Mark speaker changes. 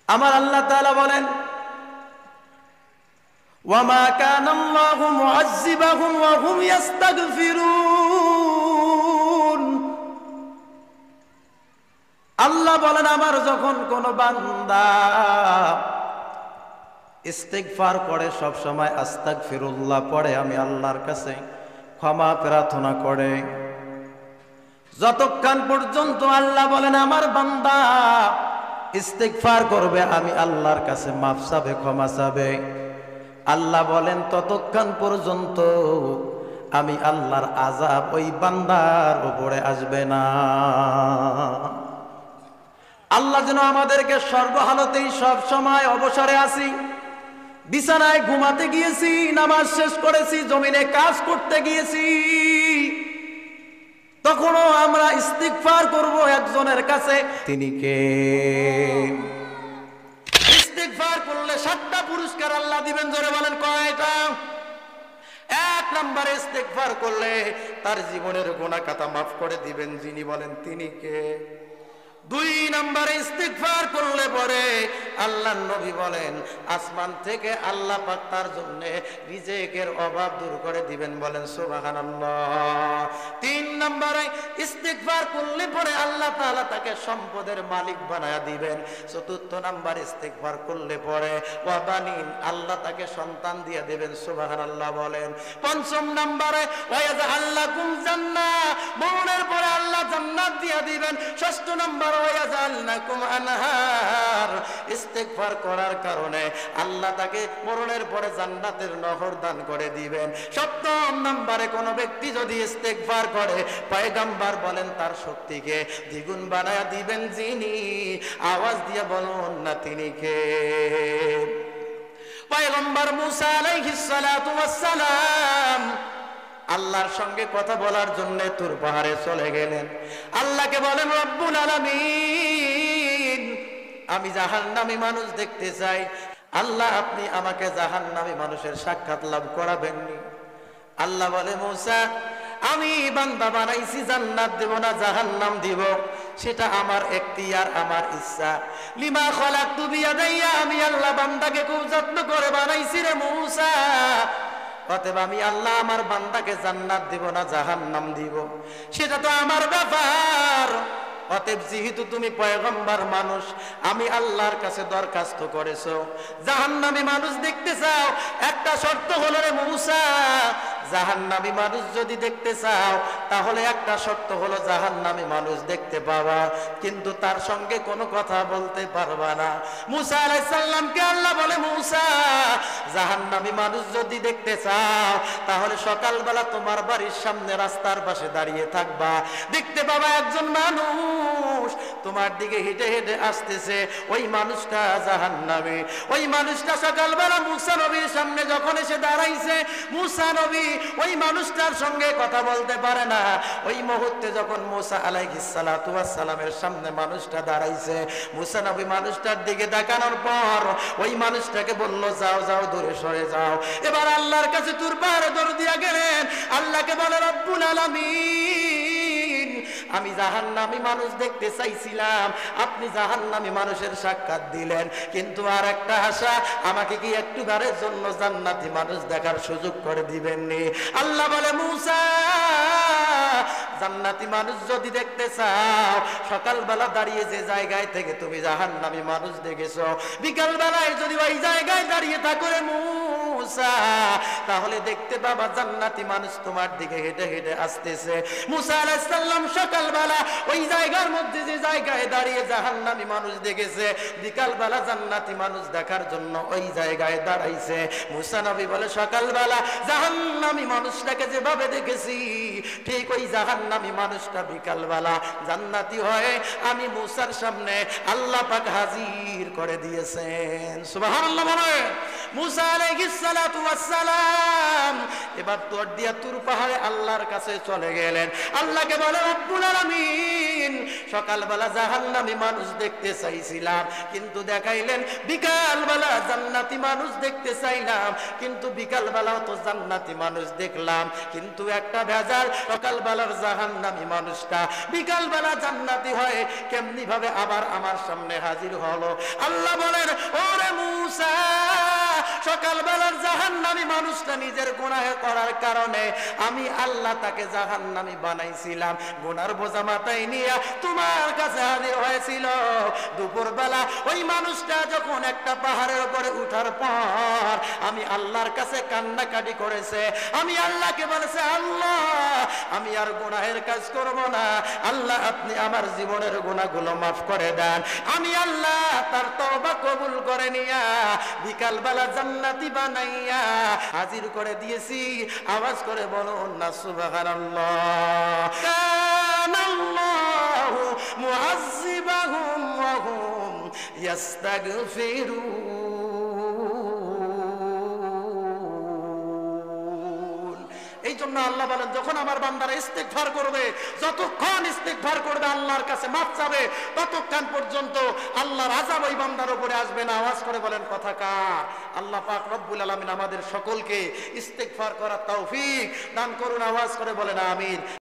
Speaker 1: আমার আল্লাহ তাআলা বলেন, ওয়ামা কানাল্লাহু মুআযযিবাহুম ওয়া হুম ইস্তাগফিরুন। আল্লাহ বলেন, আমার যখন কোন বান্দা ইস্তিগফার করে, সব সময় আস্তাগফিরুল্লাহ পড়ে, আমি আল্লাহর কাছে ক্ষমা প্রার্থনা করে, যতক্ষণ পর্যন্ত আল্লাহ বলেন আমার বান্দা ইস্তিগফার করবে, আমি আল্লাহর কাছে মাফ চাবে, ক্ষমা চাবে, আল্লাহ বলেন ততক্ষণ পর্যন্ত আমি আল্লাহর আযাব ওই বান্দার উপরে আসবে না। আল্লাহ যেন আমাদেরকে সর্বহালতেই সব সময় অবসরে আছি, বিছানায় ঘুমাতে গিয়েছি, নামাজ শেষ করেছি, জমিনে কাজ করতে গিয়েছি, তখনও আমরা ইস্তিগফার করব একজনের কাছে। তিনি কে? ইস্তিগফার করলে 7টা পুরস্কার আল্লাহ দিবেন। জোরে বলেন কয়টা? 1 নম্বরে ইস্তিগফার করলে তার জীবনের গুনাহ খাতা মাফ করে দিবেন যিনি, বলেন তিনি কে? 2 নম্বরে ইস্তিগফার করলে পরে আল্লাহর নবী বলেন আসমান থেকে আল্লাহ পাক তার জন্য রিজিকের অভাব দূর করে দিবেন, বলেন সুবহানাল্লাহ। 3 নম্বরে ইস্তিগফার করলে পরে আল্লাহ তাআলা তাকে সম্পদের মালিক বানায়া দিবেন। 4 নম্বরে ইস্তিগফার করলে পরে ওয়া বানিন, আল্লাহ তাকে সন্তান দিয়ে দিবেন, সুবহানাল্লাহ বলেন। 5 নম্বরে ওয়া ইয়াজআল লাকুম জান্নাহ, মরণের পরে আল্লাহ জান্নাত দিয়ে দিবেন। 6 নম্বর ওয়ায়াজআলনাকুম আনহার, ইস্তিগফার করার কারণে আল্লাহ তাকে মরণের পরে জান্নাতের নহর দান করে দিবেন। 7 নম্বরে কোন ব্যক্তি যদি ইস্তিগফার করে, পয়গম্বর বলেন তার শক্তিকে দ্বিগুণ বানায়া দিবেন যিনি। আওয়াজ দিয়ে বলুন না তিনি কে? পয়গম্বর মুসা আলাইহিস সালাতু ওয়াস সালাম আল্লাহর সঙ্গে কথা বলার জন্য তুর পাহাড়ে চলে গেলেন। আল্লাহকে বলেন রব্বুল আলামিন, আমি জাহান্নামী মানুষ দেখতে চাই। আল্লাহ আপনি আমাকে জাহান্নামী মানুষের সাক্ষাৎ লাভ করাবেননি। আল্লাহ বলে মুসা, আমি বান্দা বানাইছি, জান্নাত দেব না জাহান্নাম দিব, সেটা আমার এখতিয়ার, আমার ইচ্ছা। লিমা খলাকতু বিয়াদাইয়া, আমি আল্লাহ বান্দাকে খুব যত্ন করে বানাইছি রে মুসা, অতএব আমি আল্লাহ আমার বান্দাকে জান্নাত দিব না জাহান্নাম দিব, সেটা তো আমার ব্যাপার। অতএব যেহেতু তুমি পয়গম্বর মানুষ, আমি আল্লাহর কাছে দরখাস্ত করেছো, জাহান্নামী মানুষ দেখতে চাও, একটা শর্ত হলো রে মুসা, জাহান্নামী মানুষ যদি দেখতে চাও তাহলে একটা শর্ত হলো জাহান্নামী মানুষ দেখতে পাবা, কিন্তু তার সঙ্গে কোনো কথা বলতে পারবা না। মুসা আলাইহিস সালামকে আল্লাহ বলে মুসা, জাহান্নামী মানুষ যদি দেখতে চাও তাহলে সকালবেলা তোমার বাড়ির সামনে রাস্তার পাশে দাঁড়িয়ে থাকবা, দেখতে পাবা একজন মানুষ তোমার দিকে হেঁটে হেঁটে আসতেছে, ওই মানুষটা জাহান্নামী। ওই মানুষটা সকালবেলা মুসা নবীর সামনে যখন এসে দাঁড়াইছে, মুসা নবী ওই মানুষটার সঙ্গে কথা বলতে পারে না। ওই মুহূর্তে যখন মুসা আলাইহিস সালাতু ওয়াস সালামের সামনে মানুষটা দাঁড়াইছে, মুসা নবী মানুষটার দিকে তাকানোর পর ওই মানুষটাকে বলল, যাও যাও দূরে সরে যাও। এবার আল্লাহর কাছে তুর পাহাড়ে দৌড় দিয়া গেলেন। আল্লাহকে বলে রব্বুল আলামিন, আমি জাহান্নামী মানুষ দেখতে চাইছিলাম, আপনি জাহান্নামী মানুষের সাক্ষাৎ দিলেন, কিন্তু আর একটা আশা, আমাকে কি একটুবারের জন্য জান্নাতি মানুষ দেখার সুযোগ করে দিবেননি? আল্লাহ বলে মুসা, জান্নাতি মানুষ যদি দেখতে চাও, সকালবেলা দাঁড়িয়ে যে জায়গায় থেকে তুমি জাহান্নামী মানুষ দেখেছো, বিকাল বেলায় যদি ওই জায়গায় দাঁড়িয়ে থাকো রে মুসা, তাহলে দেখতে পাবা জান্নাতি মানুষ তোমার দিকে হেঁটে হেঁটে আসতেছে। মুসা আলাইহিস সালাম সকালবেলা ওই জায়গার মধ্যে যে জায়গায় দাঁড়িয়ে জাহান্নামী মানুষ দেখেছে, বিকাল বেলা জান্নাতি মানুষ দেখার জন্য ওই জায়গায় দাঁড়াইছে। মুসা নবী বলে সকালবেলা জাহান্নামী মানুষটাকে যেভাবে দেখেছি, ঠিক ওই জাহান্নামী মানুষটা বিকালবেলা জান্নাতি হয়ে আমি মুসার সামনে আল্লাহ পাক হাজির করে দিয়েছেন। সুবহানাল্লাহ বলেন। মুসা আলাইহিস সালাতু ওয়াস সালাম এবার দৌড় দিয়া তুর পাহাড়ে আল্লাহর কাছে চলে গেলেন। আল্লাহকে বলে রব্বুল আলামিন, আলামিন সকালবেলা জাহান্নামী মানুষ দেখতে চাইছিলাম কিন্তু দেখাইলেন, বিকালবেলা জান্নাতি মানুষ দেখতে চাইলাম কিন্তু বিকালবেলাও তো জান্নাতি মানুষ দেখলাম, কিন্তু একটা ভেজাল, সকালবেলার জাহান্নামী মানুষটা বিকালবেলা জান্নাতি হয় কেমনি ভাবে আবার আমার সামনে হাজির হলো? আল্লাহ বলেন, ওরে মূসা, সকালবেলার জাহান্নামী মানুষটা নিজের গুনাহ করার কারণে আমি আল্লাহ তাকে জাহান্নামী বানাইছিলাম, গুনার বোঝা মাথায় নিয়ে তোমার কাছে হাজির হয়েছিল। দুপুরবেলা ওই মানুষটা যখন একটা পাহাড়ের উপরে উঠার পর আমি আল্লাহর কাছে কান্নাকাটি করেছে, আমি আল্লাহকে বলেছে, আল্লাহ আমি আর গুনাহের কাজ করব না, আল্লাহ আপনি আমার জীবনের গুনাহগুলো মাফ করে দেন। আমি আল্লাহ তার তওবা কবুল করে নিয়া বিকালবেলা জান্নাতি বানাইয়া হাজির করে দিয়েছি। আওয়াজ করে বলুন না সুবহানাল্লাহ। কানাল্লাহু মুআযযিবাহুম ওয়া হুম ইস্তাগফিরুন। এই জন্য আল্লাহ বলেন, যখন আমার বান্দারা ইস্তিগফার করবে, যতক্ষণ ইস্তিগফার করবে, আল্লাহর কাছে মাফ চাবে, ততক্ষণ পর্যন্ত আল্লাহর আযাব ওই বান্দার উপরে আসবে না। আওয়াজ করে বলেন কথা কার? আল্লাহ পাক রব্বুল আলামিন আমাদের সকলকে ইস্তিগফার করার তৌফিক দান করুন। আওয়াজ করে বলেন আমিন।